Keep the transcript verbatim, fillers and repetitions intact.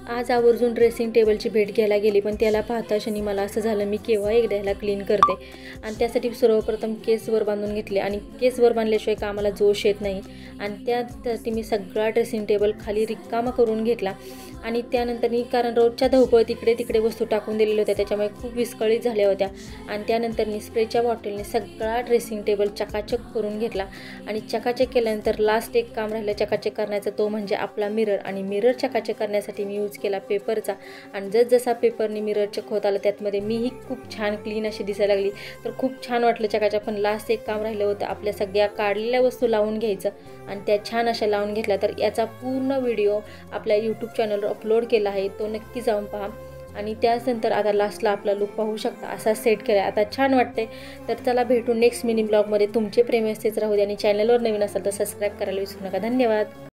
आज आवर्जून ड्रेसिंग टेबलची भेट घ्यायला गेली, पण त्याला पाहता क्षणी मला असं झालं मी केव्हा एकदा ह्याला क्लीन करते. आणि त्यासाठी सर्वप्रथम केस वर बांधून घेतले आणि केस वर बांधल्याशिवाय कामाला जोश येत नाही. आणि त्यासाठी मी सगळा ड्रेसिंग टेबल खाली रिकामा करून घेतला. आणि त्यानंतर मी कारण रोजच्या धावपळ तिकडे तिकडे वस्तू टाकून दिलेल्या होत्या, त्याच्यामुळे खूप विस्कळीत झाल्या होत्या. आणि त्यानंतर मी स्प्रेच्या बॉटलने सगळा ड्रेसिंग टेबल चकाचक करून घेतला. आणि चकाचक केल्यानंतर लास्ट एक काम राहिलं चकाचक करण्याचं, तो म्हणजे आपला मिरर. आणि मिरर चकाचक करण्यासाठी मी यूज केला पेपरचा. आणि जसजसा पेपरने मिरर चक होत आला त्यातमध्ये मीही खूप छान क्लीन अशी दिसायला लागली, तर खूप छान वाटलं चकाचक. पण लास्ट एक काम राहिलं होतं आपल्या सगळ्या काढलेल्या वस्तू लावून घ्यायचं. आणि त्या छान अशा लावून घेतल्या. तर याचा पूर्ण व्हिडिओ आपल्या यूट्यूब चॅनलवर अपलोड केला आहे, तो नक्की जाऊन पहा. आणि त्यानंतर आता लास्टला आपला लुक पाहू शकता असा सेट केला आहे. आता छान वाटते. तर चला भेटू नेक्स्ट मिनी ब्लॉगमध्ये. तुमचे प्रेम असेच राहू दे आणि चॅनलवर नवीन असाल तर सबस्क्राईब करायला विसरू नका. धन्यवाद.